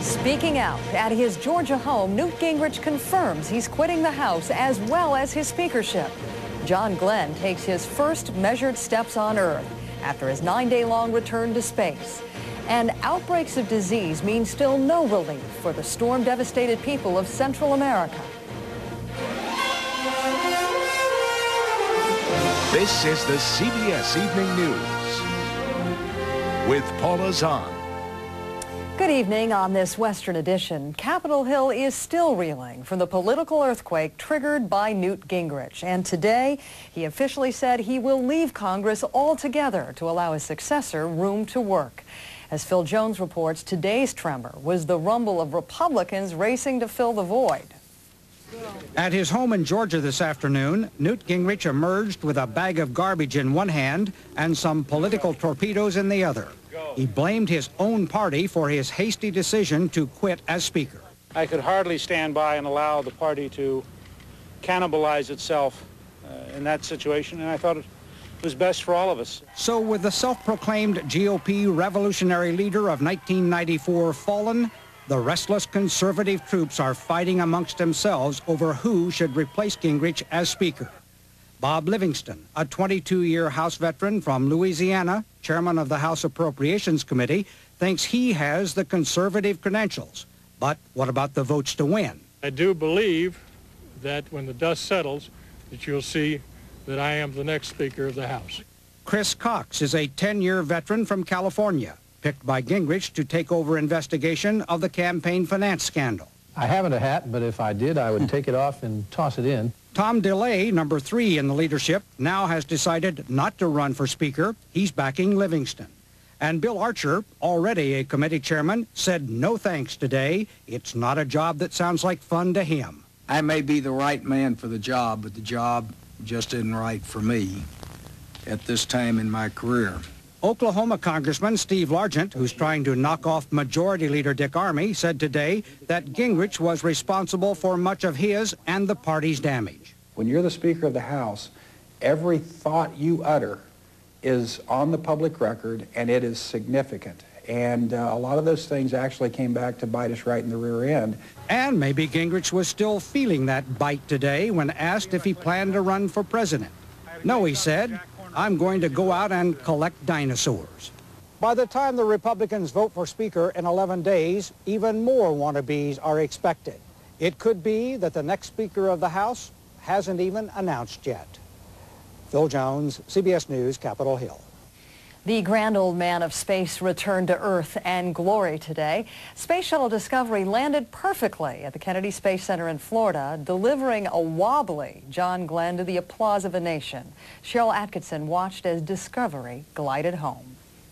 Speaking out at his Georgia home, Newt Gingrich confirms he's quitting the House as well as his speakership. John Glenn takes his first measured steps on Earth after his 9-day-long return to space. And outbreaks of disease mean still no relief for the storm-devastated people of Central America. This is the CBS Evening News with Paula Zahn. Good evening. On this Western edition, Capitol Hill is still reeling from the political earthquake triggered by Newt Gingrich. And today, he officially said he will leave Congress altogether to allow his successor room to work. As Phil Jones reports, today's tremor was the rumble of Republicans racing to fill the void. At his home in Georgia this afternoon, Newt Gingrich emerged with a bag of garbage in one hand and some political torpedoes in the other. He blamed his own party for his hasty decision to quit as Speaker. I could hardly stand by and allow the party to cannibalize itself in that situation, and I thought it was best for all of us. So with the self-proclaimed GOP revolutionary leader of 1994 fallen, the restless conservative troops are fighting amongst themselves over who should replace Gingrich as Speaker. Bob Livingston, a 22-year House veteran from Louisiana, chairman of the House Appropriations Committee, thinks he has the conservative credentials. But what about the votes to win? I do believe that when the dust settles, that you'll see that I am the next Speaker of the House. Chris Cox is a 10-year veteran from California, picked by Gingrich to take over investigation of the campaign finance scandal. I haven't a hat, but if I did, I would take it off and toss it in. Tom DeLay, number 3 in the leadership, now has decided not to run for Speaker. He's backing Livingston. And Bill Archer, already a committee chairman, said no thanks today. It's not a job that sounds like fun to him. I may be the right man for the job, but the job just isn't right for me at this time in my career. Oklahoma Congressman Steve Largent, who's trying to knock off Majority Leader Dick Armey, said today that Gingrich was responsible for much of his and the party's damage. When you're the Speaker of the House, every thought you utter is on the public record, and it is significant. And a lot of those things actually came back to bite us right in the rear end. And maybe Gingrich was still feeling that bite today when asked if he planned to run for president. No, he said, I'm going to go out and collect dinosaurs. By the time the Republicans vote for Speaker in 11 days, even more wannabes are expected. It could be that the next Speaker of the House hasn't even announced yet. Phil Jones, CBS News, Capitol Hill. The grand old man of space returned to Earth and glory today. Space Shuttle Discovery landed perfectly at the Kennedy Space Center in Florida, delivering a wobbly John Glenn to the applause of a nation. Cheryl Atkinson watched as Discovery glided home.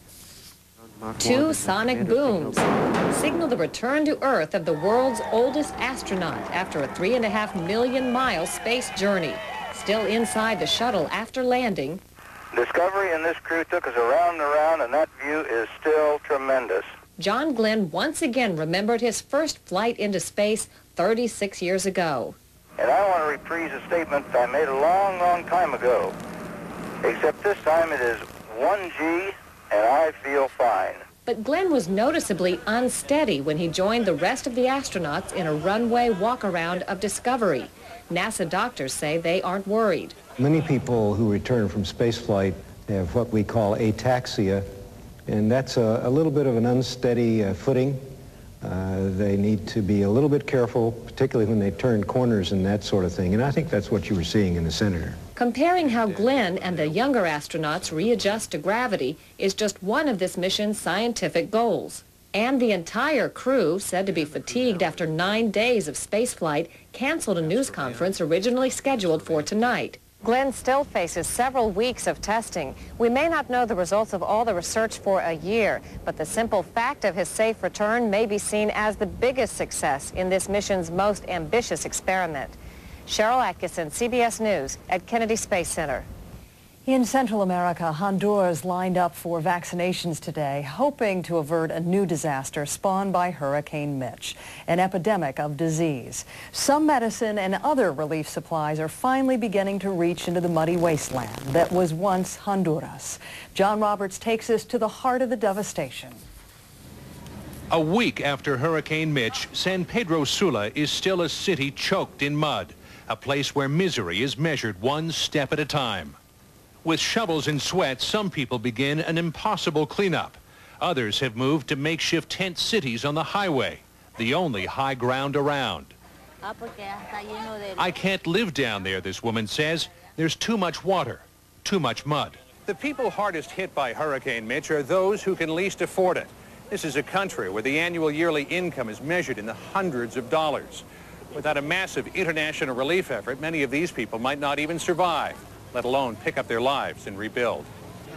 Two sonic booms signal the return to Earth of the world's oldest astronaut after a 3.5 million mile space journey. Still inside the shuttle after landing, Discovery and this crew took us around and around, and that view is still tremendous. John Glenn once again remembered his first flight into space 36 years ago. And I want to reprise a statement I made a long, long time ago. Except this time it is 1G, and I feel fine. But Glenn was noticeably unsteady when he joined the rest of the astronauts in a runway walk-around of Discovery. NASA doctors say they aren't worried. Many people who return from spaceflight have what we call ataxia, and that's a little bit of an unsteady footing. They need to be a little bit careful, particularly when they turn corners and that sort of thing, and I think that's what you were seeing in the Senator. Comparing how Glenn and the younger astronauts readjust to gravity is just one of this mission's scientific goals. And the entire crew, said to be fatigued after 9 days of spaceflight, canceled a news conference originally scheduled for tonight. Glenn still faces several weeks of testing. We may not know the results of all the research for a year, but the simple fact of his safe return may be seen as the biggest success in this mission's most ambitious experiment. Cheryl Atkinson, CBS News at Kennedy Space Center. In Central America, Honduras lined up for vaccinations today, hoping to avert a new disaster spawned by Hurricane Mitch, an epidemic of disease. Some medicine and other relief supplies are finally beginning to reach into the muddy wasteland that was once Honduras. John Roberts takes us to the heart of the devastation. A week after Hurricane Mitch, San Pedro Sula is still a city choked in mud, a place where misery is measured one step at a time. With shovels and sweat, some people begin an impossible cleanup. Others have moved to makeshift tent cities on the highway, the only high ground around. I can't live down there, this woman says. There's too much water, too much mud. The people hardest hit by Hurricane Mitch are those who can least afford it. This is a country where the annual yearly income is measured in the hundreds of dollars. Without a massive international relief effort, many of these people might not even survive, let alone pick up their lives and rebuild.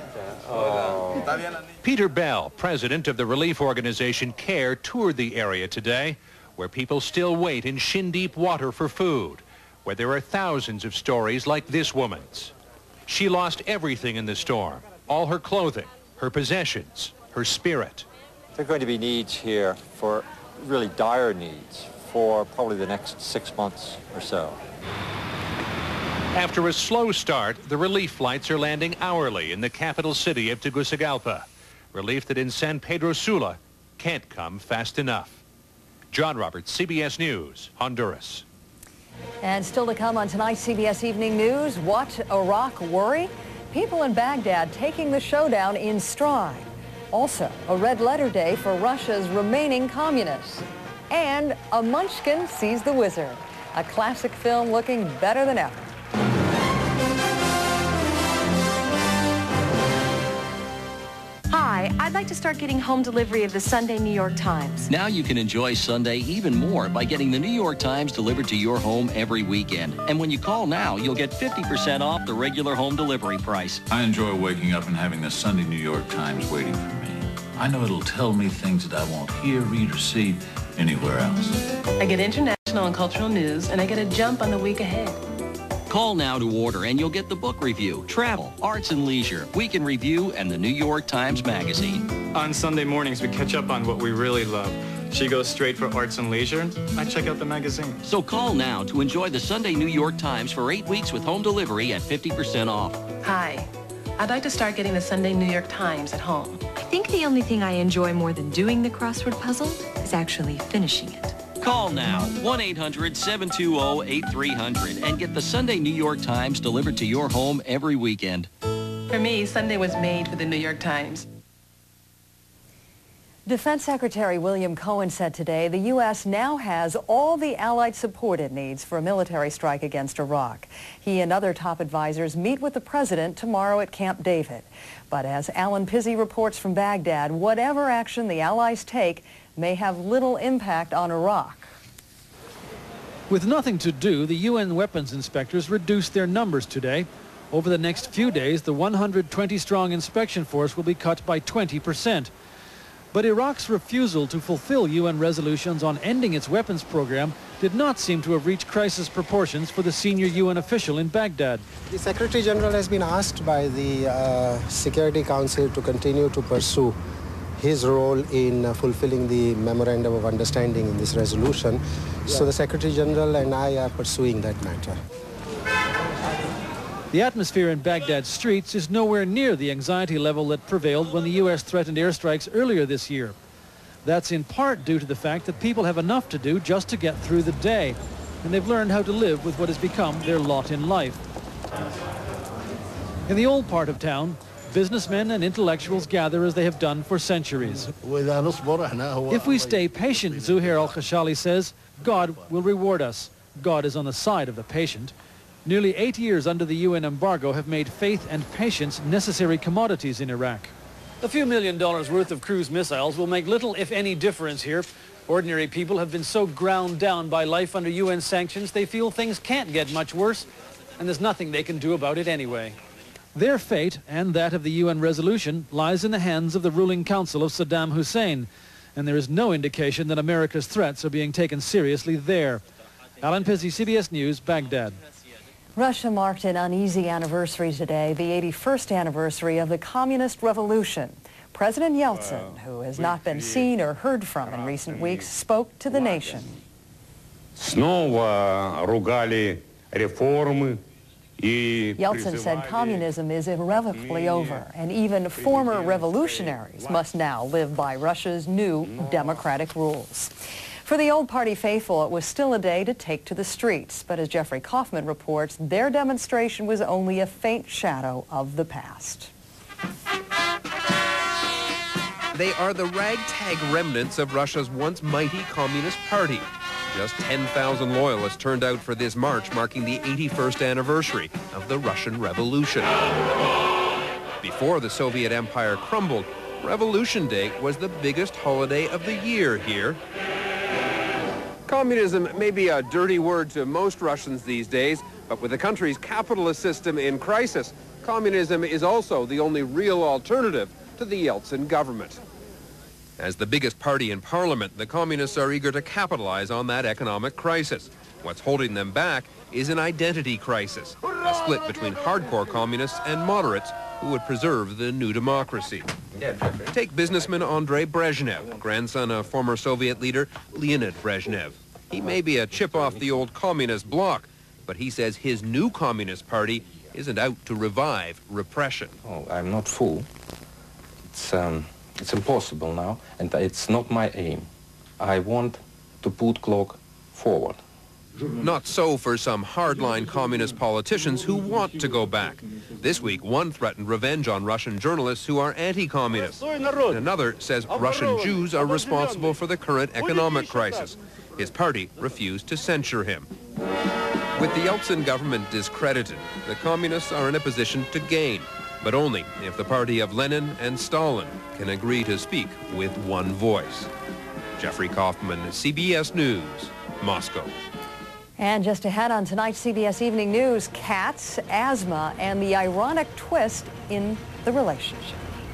Peter Bell, president of the relief organization CARE, toured the area today, where people still wait in shin-deep water for food, where there are thousands of stories like this woman's. She lost everything in the storm, all her clothing, her possessions, her spirit. There are going to be needs here for really dire needs for probably the next 6 months or so. After a slow start, the relief flights are landing hourly in the capital city of Tegucigalpa. Relief that in San Pedro Sula can't come fast enough. John Roberts, CBS News, Honduras. And still to come on tonight's CBS Evening News, what Iraq worry? People in Baghdad taking the showdown in stride. Also, a red letter day for Russia's remaining communists. And a Munchkin sees the wizard, a classic film looking better than ever. Hi, I'd like to start getting home delivery of the Sunday New York Times. Now you can enjoy Sunday even more by getting the New York Times delivered to your home every weekend. And when you call now, you'll get 50% off the regular home delivery price. I enjoy waking up and having the Sunday New York Times waiting for me. I know it'll tell me things that I won't hear, read, or see anywhere else. I get international and cultural news, and I get a jump on the week ahead. Call now to order, and you'll get the book review, travel, arts and leisure, week in review, and the New York Times Magazine. On Sunday mornings, we catch up on what we really love. She goes straight for arts and leisure. I check out the magazine. So call now to enjoy the Sunday New York Times for 8 weeks with home delivery at 50% off. Hi. I'd like to start getting the Sunday New York Times at home. I think the only thing I enjoy more than doing the crossword puzzle is actually finishing it. Call now, 1-800-720-8300, and get the Sunday New York Times delivered to your home every weekend. For me, Sunday was made for the New York Times. Defense Secretary William Cohen said today the U.S. now has all the Allied support it needs for a military strike against Iraq. He and other top advisors meet with the president tomorrow at Camp David. But as Alan Pizzi reports from Baghdad, whatever action the Allies take may have little impact on Iraq. With nothing to do, the UN weapons inspectors reduced their numbers today. Over the next few days, the 120-strong inspection force will be cut by 20%. But Iraq's refusal to fulfill UN resolutions on ending its weapons program did not seem to have reached crisis proportions for the senior UN official in Baghdad. The Secretary General has been asked by the Security Council to continue to pursue his role in fulfilling the Memorandum of Understanding in this resolution. So the Secretary General and I are pursuing that matter. The atmosphere in Baghdad's streets is nowhere near the anxiety level that prevailed when the U.S. threatened airstrikes earlier this year. That's in part due to the fact that people have enough to do just to get through the day, and they've learned how to live with what has become their lot in life. In the old part of town, businessmen and intellectuals gather as they have done for centuries. If we stay patient, Zuhair al-Khashali says, God will reward us. God is on the side of the patient. Nearly 8 years under the UN embargo have made faith and patience necessary commodities in Iraq. A few $1 million worth of cruise missiles will make little, if any, difference here. Ordinary people have been so ground down by life under UN sanctions, they feel things can't get much worse, and there's nothing they can do about it anyway. Their fate, and that of the UN resolution, lies in the hands of the ruling council of Saddam Hussein, and there is no indication that America's threats are being taken seriously there. Alan Pizzi, CBS News, Baghdad. Russia marked an uneasy anniversary today, the 81st anniversary of the Communist Revolution. President Yeltsin, who has not been seen or heard from in recent weeks, spoke to the nation. Снова ругали реформы, Yeltsin said communism is irrevocably over, and even former revolutionaries must now live by Russia's new democratic rules. For the old party faithful, it was still a day to take to the streets, but as Jeffrey Kaufman reports, their demonstration was only a faint shadow of the past. They are the ragtag remnants of Russia's once mighty Communist Party. Just 10,000 loyalists turned out for this march marking the 81st anniversary of the Russian Revolution. Before the Soviet Empire crumbled, Revolution Day was the biggest holiday of the year here. Communism may be a dirty word to most Russians these days, but with the country's capitalist system in crisis, communism is also the only real alternative to the Yeltsin government. As the biggest party in parliament, the communists are eager to capitalize on that economic crisis. What's holding them back is an identity crisis, a split between hardcore communists and moderates who would preserve the new democracy. Take businessman Andrei Brezhnev, grandson of former Soviet leader Leonid Brezhnev. He may be a chip off the old communist bloc, but he says his new communist party isn't out to revive repression. Oh, I'm not fool. It's impossible now, and it's not my aim. I want to put clock forward. Not so for some hardline communist politicians who want to go back. This week, one threatened revenge on Russian journalists who are anti-communist. And another says Russian Jews are responsible for the current economic crisis. His party refused to censure him. With the Yeltsin government discredited, the communists are in a position to gain, but only if the party of Lenin and Stalin can agree to speak with one voice. Jeffrey Kaufman, CBS News, Moscow. And just ahead on tonight's CBS Evening News, cats, asthma, and the ironic twist in the relationship.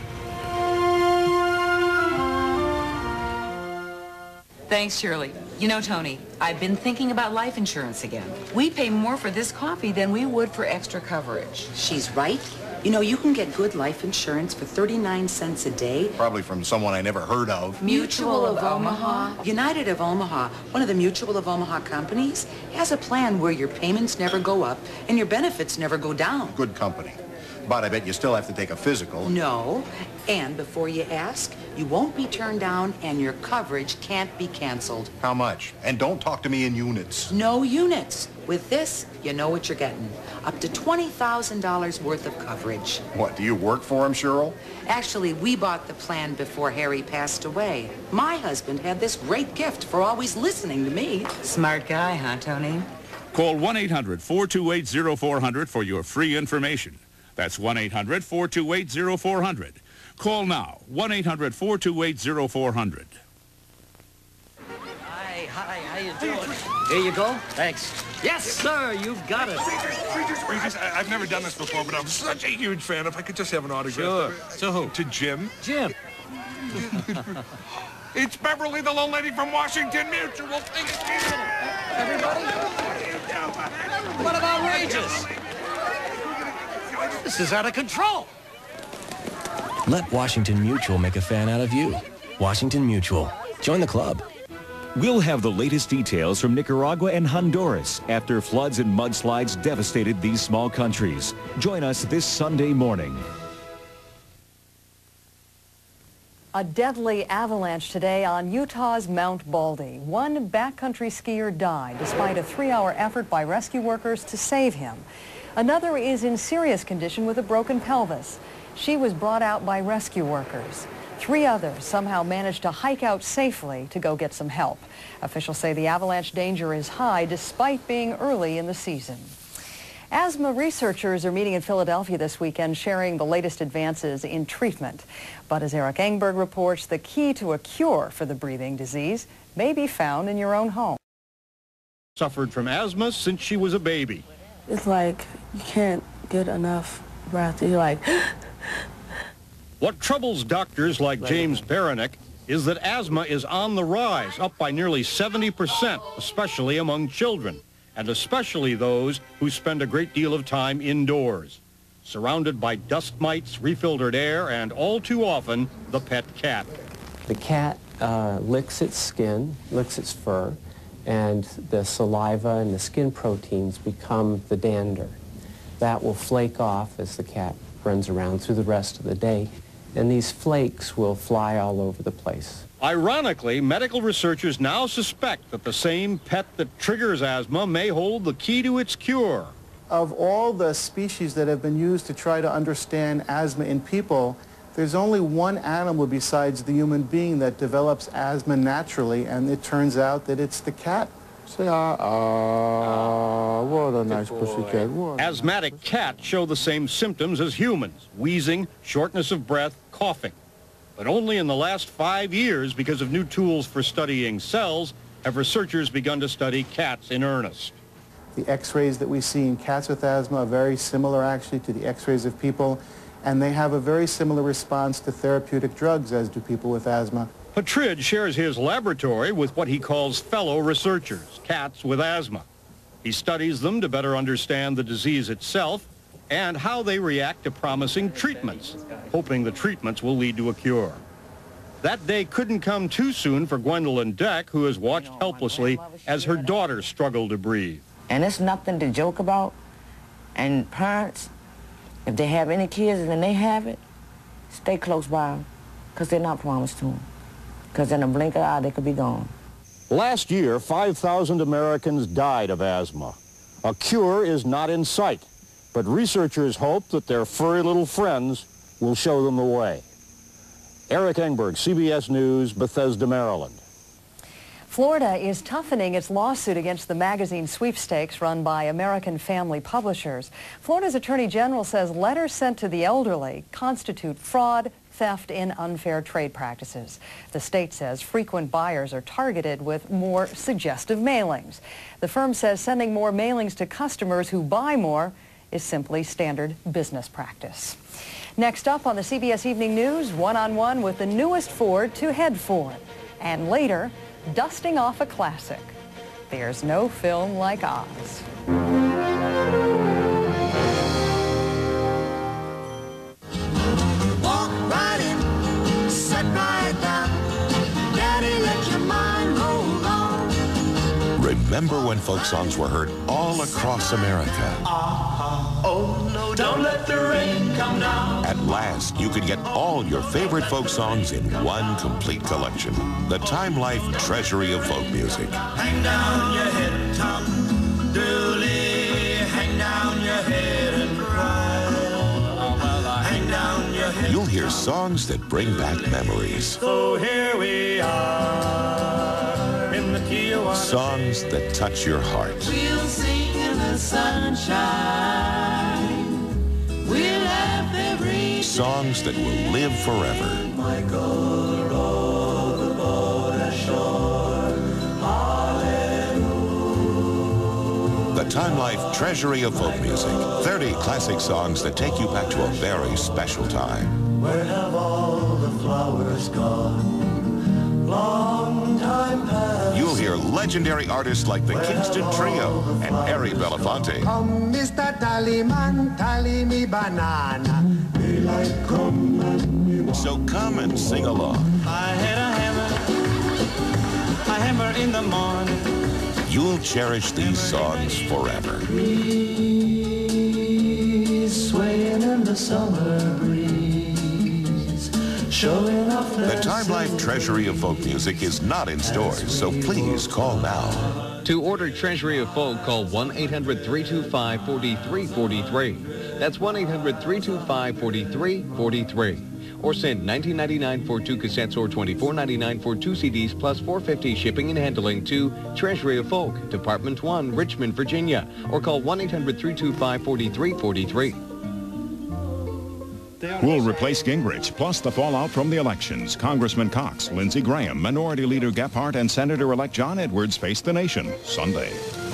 Thanks, Shirley. You know, Tony, I've been thinking about life insurance again. We pay more for this coffee than we would for extra coverage. She's right. You know, you can get good life insurance for 39 cents a day. Probably from someone I never heard of. Mutual of Omaha. United of Omaha, one of the Mutual of Omaha companies, has a plan where your payments never go up and your benefits never go down. Good company. But I bet you still have to take a physical. No. And before you ask, you won't be turned down and your coverage can't be canceled. How much? And don't talk to me in units. No units. With this, you know what you're getting. Up to $20,000 worth of coverage. What, do you work for him, Cheryl? Actually, we bought the plan before Harry passed away. My husband had this great gift for always listening to me. Smart guy, huh, Tony? Call 1-800-428-0400 for your free information. That's 1-800-428-0400. Call now, 1-800-428-0400. Hi, how you doing? Here you go. Thanks. Yes, sir, you've got it. Regis, I've never done this before, but I'm such a huge fan. If I could just have an autograph. Sure. To who? To Jim. Jim. It's Beverly, the little lady from Washington Mutual. Everybody? What about Regis? This is out of control. Let Washington Mutual make a fan out of you. Washington Mutual. Join the club. We'll have the latest details from Nicaragua and Honduras after floods and mudslides devastated these small countries. Join us this Sunday morning. A deadly avalanche today on Utah's Mount Baldy. One backcountry skier died despite a 3-hour effort by rescue workers to save him. Another is in serious condition with a broken pelvis. She was brought out by rescue workers. 3 others somehow managed to hike out safely to go get some help. Officials say the avalanche danger is high despite being early in the season. Asthma researchers are meeting in Philadelphia this weekend, sharing the latest advances in treatment. But as Eric Engberg reports, the key to a cure for the breathing disease may be found in your own home. Suffered from asthma since she was a baby. It's like you can't get enough breath. You're like... What troubles doctors like James Baranek is that asthma is on the rise, up by nearly 70%, especially among children, and especially those who spend a great deal of time indoors, surrounded by dust mites, refiltered air, and all too often, the pet cat. The cat licks its skin, licks its fur, and the saliva and the skin proteins become the dander. that will flake off as the cat runs around through the rest of the day, and these flakes will fly all over the place. Ironically, medical researchers now suspect that the same pet that triggers asthma may hold the key to its cure. Of all the species that have been used to try to understand asthma in people, there's only one animal besides the human being that develops asthma naturally, and it turns out that it's the cat. Say, what a nice pussycat. Asthmatic cats show the same symptoms as humans: wheezing, shortness of breath, coughing. But only in the last 5 years, because of new tools for studying cells, have researchers begun to study cats in earnest. The x-rays that we see in cats with asthma are very similar, actually, to the x-rays of people, and they have a very similar response to therapeutic drugs as do people with asthma. Patridge shares his laboratory with what he calls fellow researchers, cats with asthma. He studies them to better understand the disease itself and how they react to promising treatments, hoping the treatments will lead to a cure. That day couldn't come too soon for Gwendolyn Deck, who has watched helplessly as her daughter struggled to breathe. And it's nothing to joke about. And parents, if they have any kids and they have it, stay close by them, because they're not promised to them. Because in a blink of an eye, they could be gone. Last year, 5,000 Americans died of asthma. A cure is not in sight, but researchers hope that their furry little friends will show them the way. Eric Engberg, CBS News, Bethesda, Maryland. Florida is toughening its lawsuit against the magazine sweepstakes run by American Family Publishers. Florida's Attorney General says letters sent to the elderly constitute fraud, theft, and unfair trade practices. The state says frequent buyers are targeted with more suggestive mailings. The firm says sending more mailings to customers who buy more is simply standard business practice. Next up on the CBS Evening News, one-on-one with the newest Ford to head Ford. And later, dusting off a classic. There's no film like Oz. Walk right in, sit right down. Daddy, let your mind roll on. Remember when folk songs were heard all across America? Oh no, don't let the rain come down. At last, you could get all your favorite folk songs in one complete collection. The Time Life Treasury of Folk Music. Hang down your head, Tom Dooley. Hang down your head and cry. Hang down your head. You'll hear songs that bring back memories. So here we are in the Kiowa. Songs that touch your heart. We'll sing in the sunshine. We'll laugh every songs that will live forever. Michael rode the boat ashore. Hallelujah. The Time Life Treasury of Folk Music. 30 classic songs that take you back to a very special time. Where have all the flowers gone? Long time past. You'll hear legendary artists like the Kingston Trio and Harry Belafonte. Come, Mr. Tallyman, tally me banana. Daylight come and me walk. So come and sing along. I had a hammer in the morning. You'll cherish these songs forever. Breeze swaying in the summer breeze, showing off the Time Life Treasury of Folk Music is not in stores, so please call now. To order Treasury of Folk, call 1-800-325-4343. That's 1-800-325-4343. Or send $19.99 for 2 cassettes or $24.99 for 2 CDs plus $4.50 shipping and handling to Treasury of Folk, Department 1, Richmond, Virginia. Or call 1-800-325-4343. Who will replace Gingrich, plus the fallout from the elections? Congressman Cox, Lindsey Graham, Minority Leader Gephardt, and Senator-elect John Edwards face the nation Sunday.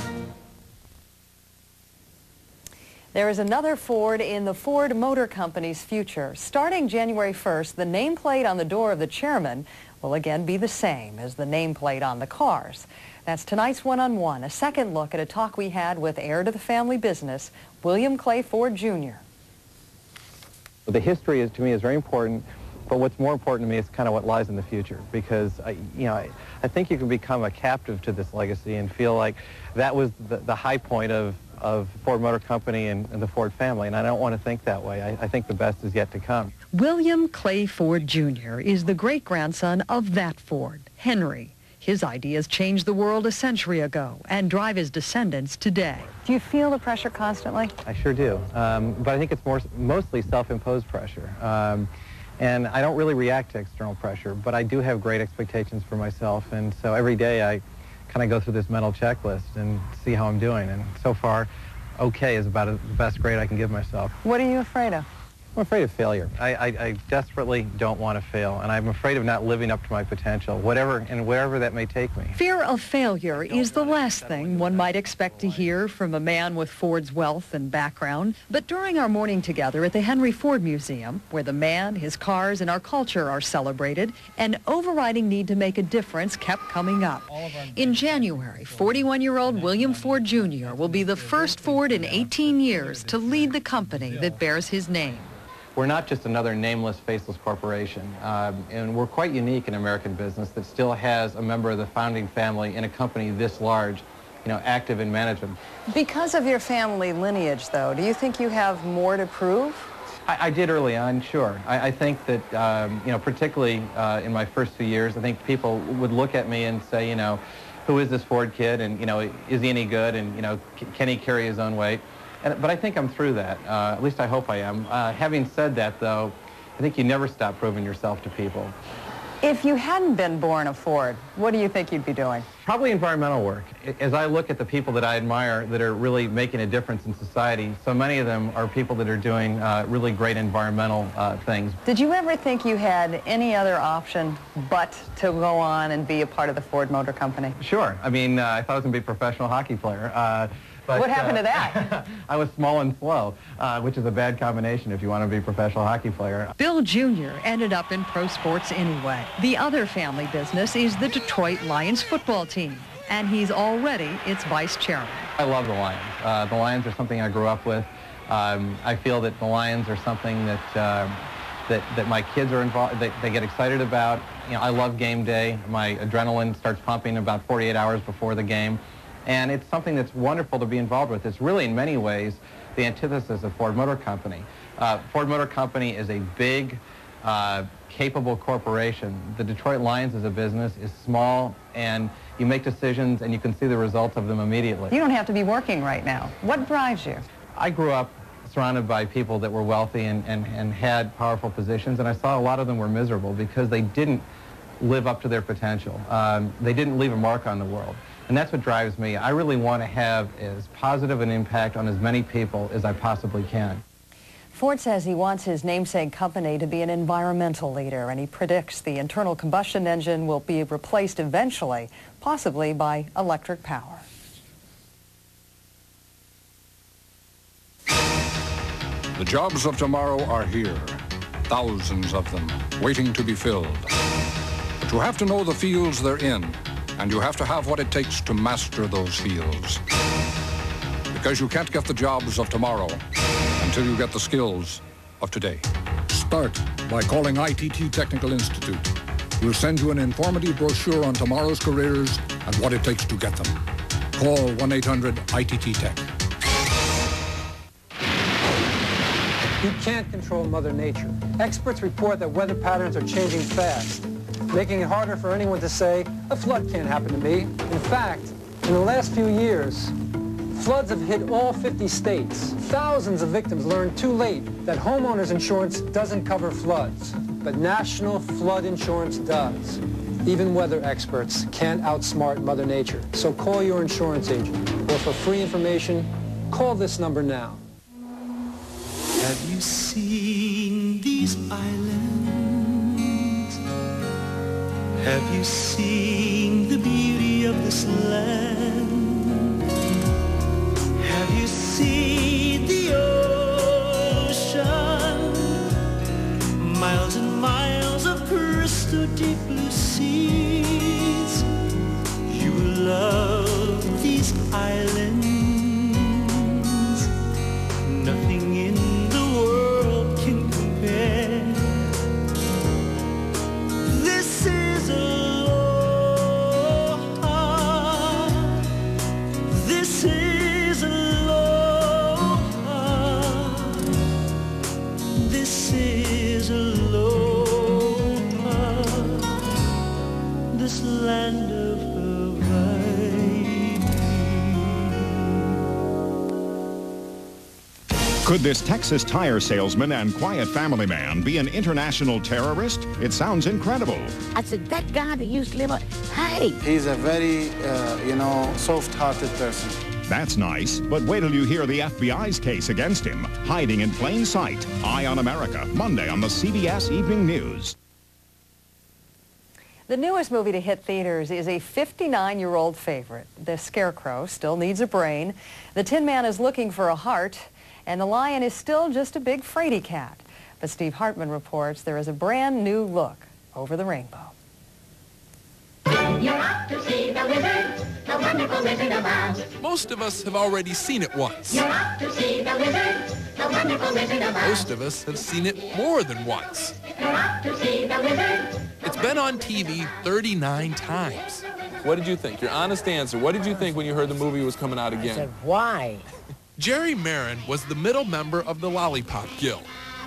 There is another Ford in the Ford Motor Company's future. Starting January 1st, the nameplate on the door of the chairman will again be the same as the nameplate on the cars. That's tonight's one-on-one, a second look at a talk we had with heir to the family business, William Clay Ford Jr. The history, to me, is very important, but what's more important to me is kind of what lies in the future, because I think you can become a captive to this legacy and feel like that was the high point of of Ford Motor Company and the Ford family, and I don't want to think that way. I think the best is yet to come. William Clay Ford Jr. is the great-grandson of that Ford, Henry. His ideas changed the world a century ago and drive his descendants today. Do you feel the pressure constantly? I sure do, but I think it's mostly self-imposed pressure. And I don't really react to external pressure, but I do have great expectations for myself, and so every day I kind of go through this mental checklist and see how I'm doing, and so far, okay is about the best grade I can give myself. What are you afraid of? I'm afraid of failure. I desperately don't want to fail, and I'm afraid of not living up to my potential, wherever that may take me. Fear of failure is the last thing one might expect to hear from a man with Ford's wealth and background. But during our morning together at the Henry Ford Museum, where the man, his cars, and our culture are celebrated, an overriding need to make a difference kept coming up. In January, 41-year-old William Ford Jr. will be the first Ford in 18 years to lead the company that bears his name. We're not just another nameless, faceless corporation, and we're quite unique in American business that still has a member of the founding family in a company this large, active in management. Because of your family lineage, though, do you think you have more to prove? I did early on, sure. I think that, particularly in my first few years, I think people would look at me and say, who is this Ford kid, and, is he any good, and, can he carry his own weight? But I think I'm through that. At least I hope I am. Having said that, though, I think you never stop proving yourself to people. If you hadn't been born a Ford, what do you think you'd be doing? Probably environmental work. As I look at the people that I admire that are really making a difference in society, so many of them are people that are doing really great environmental things. Did you ever think you had any other option but to go on and be a part of the Ford Motor Company? Sure. I mean, I thought I was going to be a professional hockey player. But, what happened to that? I was small and slow, which is a bad combination if you want to be a professional hockey player. Bill Jr. ended up in pro sports anyway. The other family business is the Detroit Lions football team, and he's already its vice chairman. I love the Lions. The Lions are something I grew up with. I feel that the Lions are something that my kids are involved, they get excited about. I love game day. My adrenaline starts pumping about 48 hours before the game. And it's something that's wonderful to be involved with. It's really, in many ways, the antithesis of Ford Motor Company. Ford Motor Company is a big, capable corporation. The Detroit Lions as a business is small, and you make decisions and you can see the results of them immediately. You don't have to be working right now. What drives you? I grew up surrounded by people that were wealthy and had powerful positions, and I saw a lot of them were miserable because they didn't live up to their potential. They didn't leave a mark on the world. And that's what drives me. I really want to have as positive an impact on as many people as I possibly can. Ford says he wants his namesake company to be an environmental leader, and he predicts the internal combustion engine will be replaced eventually, possibly by electric power. The jobs of tomorrow are here, thousands of them, waiting to be filled. But you have to know the fields they're in, and you have to have what it takes to master those fields. Because you can't get the jobs of tomorrow until you get the skills of today. Start by calling ITT Technical Institute. We'll send you an informative brochure on tomorrow's careers and what it takes to get them. Call 1-800-ITT-TECH. You can't control Mother Nature. Experts report that weather patterns are changing fast, making it harder for anyone to say, a flood can't happen to me. In fact, in the last few years, floods have hit all 50 states. Thousands of victims learned too late that homeowners insurance doesn't cover floods, but National Flood Insurance does. Even weather experts can't outsmart Mother Nature. So call your insurance agent, or for free information, call this number now. Have you seen these islands? Have you seen the beauty of this land? Have you seen the ocean? Miles and miles of crystal deep blue seas. You will love these islands. Nothing in the world can compare. This is aloha. Could this Texas tire salesman and quiet family man be an international terrorist? It sounds incredible. I said, that guy that used to live on, hey. He's a very, soft-hearted person. That's nice, but wait till you hear the FBI's case against him. Hiding in plain sight. Eye on America, Monday on the CBS Evening News. The newest movie to hit theaters is a 59-year-old favorite. The Scarecrow still needs a brain. The Tin Man is looking for a heart. And the lion is still just a big fraidy cat. But Steve Hartman reports there is a brand new look over the rainbow. You're off to see the wizard, the wonderful Wizard of Oz. Most of us have already seen it once. You're off to see the wizard, the wonderful Wizard of Oz. Most of us have seen it more than once. You're off to see the wizard. It's been on TV 39 times. What did you think? Your honest answer. What did you think when you heard the movie was coming out again? I said, why? Jerry Marin was the middle member of the Lollipop Guild.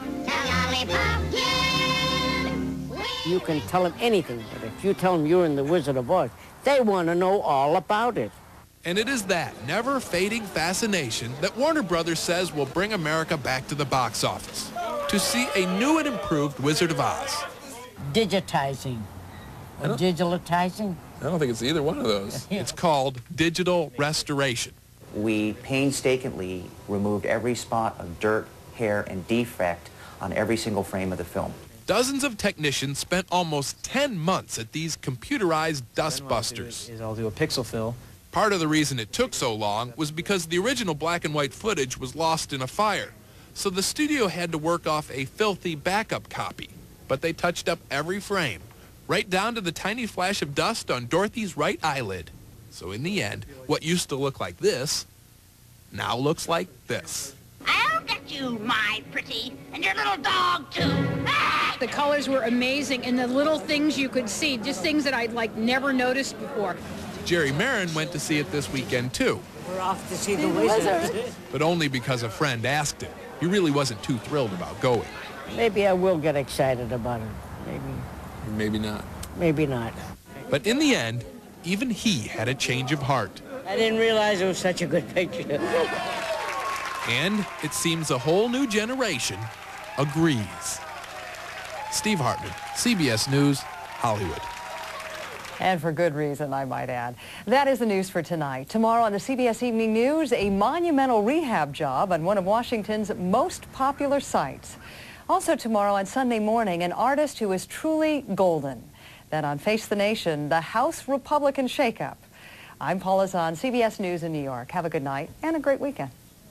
You can tell them anything, but if you tell them you're in the Wizard of Oz, they want to know all about it. And it is that never-fading fascination that Warner Brothers says will bring America back to the box office to see a new and improved Wizard of Oz. Digitizing. Or digitalizing? I don't think it's either one of those. It's called digital restoration. We painstakingly removed every spot of dirt, hair, and defect on every single frame of the film. Dozens of technicians spent almost 10 months at these computerized dustbusters. I'll do a pixel fill. Part of the reason it took so long was because the original black and white footage was lost in a fire. So the studio had to work off a filthy backup copy. But they touched up every frame, right down to the tiny flash of dust on Dorothy's right eyelid. So in the end, what used to look like this now looks like this. I'll get you, my pretty, and your little dog, too. The colors were amazing, and the little things you could see, just things that I'd, never noticed before. Jerry Marin went to see it this weekend, too. We're off to see the Wizard. But only because a friend asked him. He really wasn't too thrilled about going. Maybe I will get excited about it. Maybe not. Maybe not. But in the end, even he had a change of heart. I didn't realize it was such a good picture. And it seems a whole new generation agrees. Steve Hartman, CBS News, Hollywood. And for good reason, I might add. That is the news for tonight. Tomorrow on the CBS Evening News, a monumental rehab job on one of Washington's most popular sites. Also tomorrow on Sunday morning, an artist who is truly golden. Then on Face the Nation, the House Republican shakeup. I'm Paula Zahn, CBS News in New York. Have a good night and a great weekend.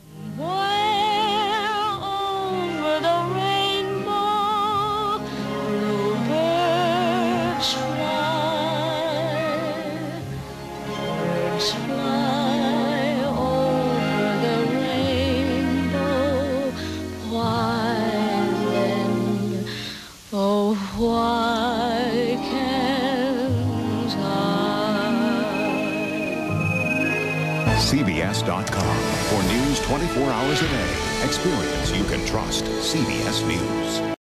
Over the rainbow, bluebirds fly over the rainbow. Why then, oh why can't I? CBS.com for news 24 hours a day. Experience you can trust. CBS News.